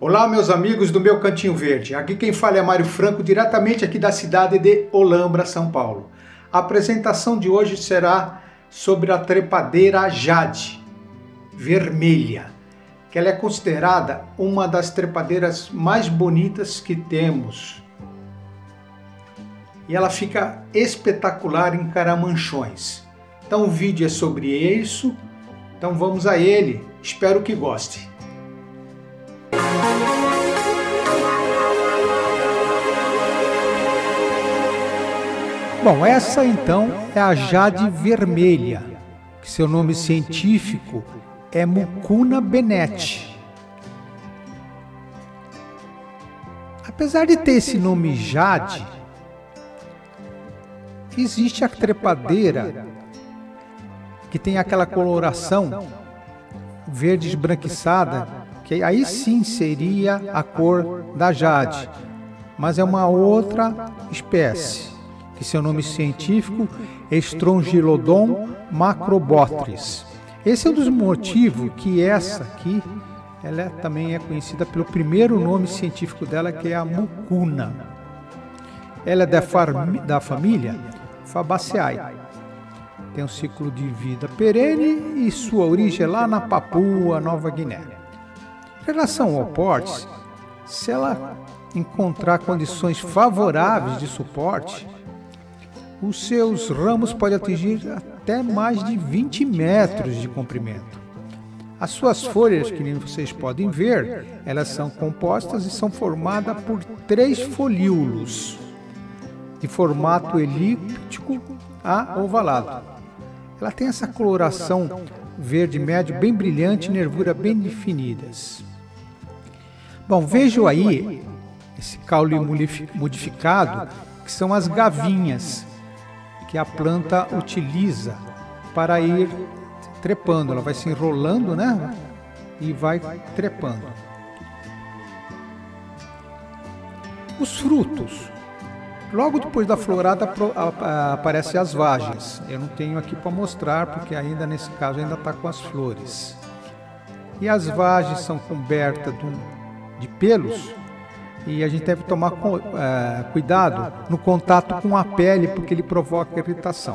Olá, meus amigos do meu Cantinho Verde. Aqui quem fala é Mário Franco, diretamente aqui da cidade de Olambra, São Paulo. A apresentação de hoje será sobre a trepadeira Jade vermelha, que ela é considerada uma das trepadeiras mais bonitas que temos. E ela fica espetacular em caramanchões. Então o vídeo é sobre isso, então vamos a ele. Espero que goste. Bom, essa então é a Jade vermelha, que seu nome científico é Mucuna benneti. Apesar de ter esse nome Jade, existe a trepadeira que tem aquela coloração verde esbranquiçada, que aí sim seria a cor da Jade, mas é uma outra espécie, que seu nome científico é Strongyloidon macrobotris. Esse é um dos motivos que essa aqui, ela também é conhecida pelo primeiro nome científico dela, que é a mucuna. Ela é da família Fabaceae. Tem um ciclo de vida perene e sua origem é lá na Papua Nova Guiné. Em relação ao porte, se ela encontrar condições favoráveis de suporte, os seus ramos podem atingir até mais de 20 metros de comprimento. As suas folhas, que vocês podem ver, elas são compostas e são formadas por 3 folíolos, de formato elíptico a ovalado. Ela tem essa coloração verde médio bem brilhante e nervura bem definidas. Bom, vejam aí esse caule modificado, que são as gavinhas que a planta utiliza para ir trepando. Ela vai se enrolando, né? E vai trepando. Os frutos. Logo depois da florada aparecem as vagens. Eu não tenho aqui para mostrar, porque ainda nesse caso ainda está com as flores. E as vagens são cobertas de pelos, e a gente deve tomar cuidado no contato com a pele, porque ele provoca irritação.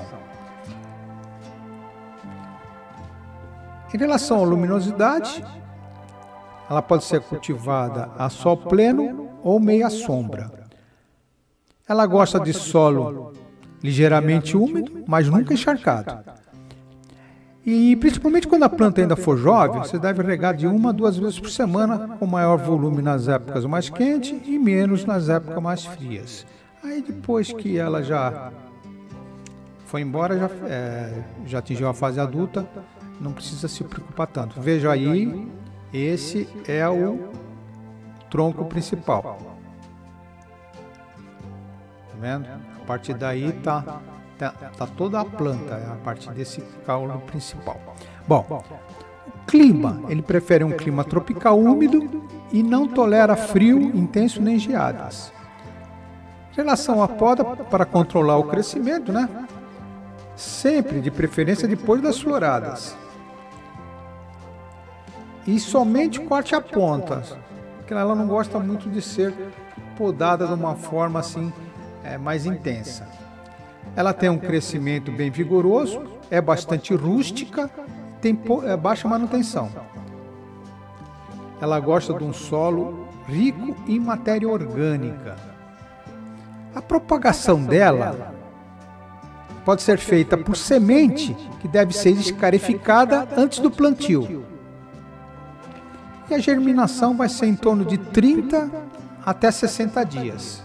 Em relação à luminosidade, ela pode ser cultivada a sol pleno ou meia sombra. Ela gosta de solo ligeiramente úmido, mas nunca encharcado. E principalmente quando a planta ainda for jovem, você deve regar de 1 a 2 vezes por semana, com maior volume nas épocas mais quentes e menos nas épocas mais frias. Aí depois que ela já foi embora, já atingiu a fase adulta, não precisa se preocupar tanto. Veja aí, esse é o tronco principal. Tá vendo? A partir daí tá toda a planta, a partir desse caule principal. Bom, o clima, ele prefere um clima tropical úmido e não tolera frio intenso nem geadas. Em relação à poda, para controlar o crescimento, né? Sempre de preferência depois das floradas. E somente corte a ponta, porque ela não gosta muito de ser podada de uma forma assim mais intensa. Ela tem um crescimento bem vigoroso, é bastante rústica, tem baixa manutenção. Ela gosta de um solo rico em matéria orgânica. A propagação dela pode ser feita por semente, que deve ser escarificada antes do plantio. E a germinação vai ser em torno de 30 até 60 dias.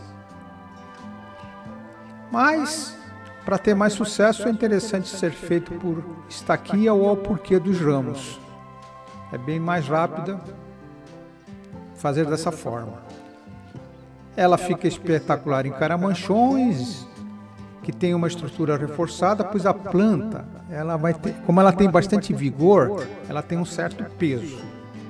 Mas para ter mais sucesso, é interessante ser feito por estaquia ou ao porquê dos ramos. É bem mais rápida fazer dessa forma. Ela fica espetacular em caramanchões, que tem uma estrutura reforçada, pois a planta, como ela tem bastante vigor, ela tem um certo peso.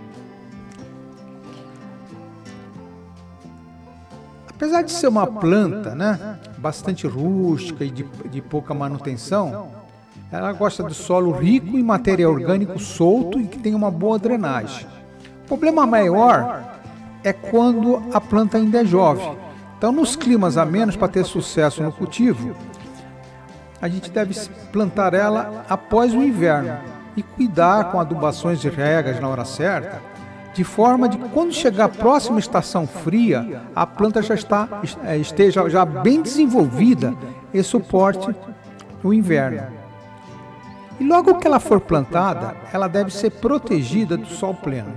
Apesar de ser uma planta, né, bastante rústica e de pouca manutenção, ela gosta do solo rico em matéria orgânica solto e que tem uma boa drenagem. O problema maior é quando a planta ainda é jovem. Então, nos climas amenos, para ter sucesso no cultivo, a gente deve plantar ela após o inverno e cuidar com adubações e regas na hora certa, de forma de que quando chegar a próxima estação fria, a planta já esteja já bem desenvolvida e suporte o inverno. E logo que ela for plantada, ela deve ser protegida do sol pleno.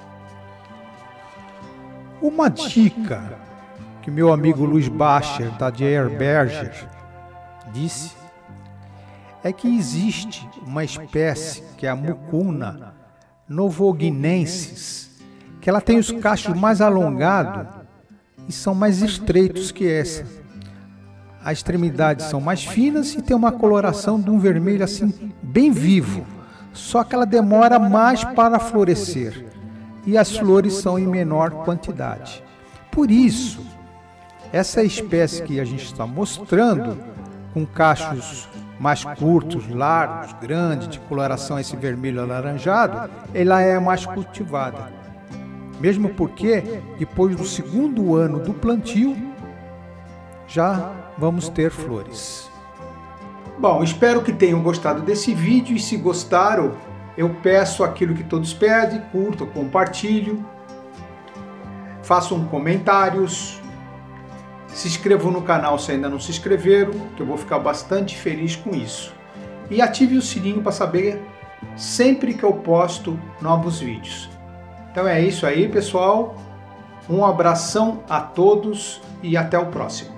Uma dica que meu amigo Luiz Bacher, da Dierberger, disse é que existe uma espécie, que é a Mucuna novoguinensis, que ela tem os cachos mais alongados e são mais estreitos que essa. As extremidades são mais finas e tem uma coloração de um vermelho assim bem vivo, só que ela demora mais para florescer e as flores são em menor quantidade. Por isso, essa espécie que a gente está mostrando, com cachos mais curtos, largos, grandes, de coloração esse vermelho alaranjado, ela é mais cultivada. Mesmo porque, depois do segundo ano do plantio, já vamos ter flores. Bom, espero que tenham gostado desse vídeo e se gostaram, eu peço aquilo que todos pedem, curtam, compartilhem, façam comentários, se inscrevam no canal se ainda não se inscreveram, que eu vou ficar bastante feliz com isso. E ative o sininho para saber sempre que eu posto novos vídeos. Então é isso aí, pessoal. Um abração a todos e até o próximo.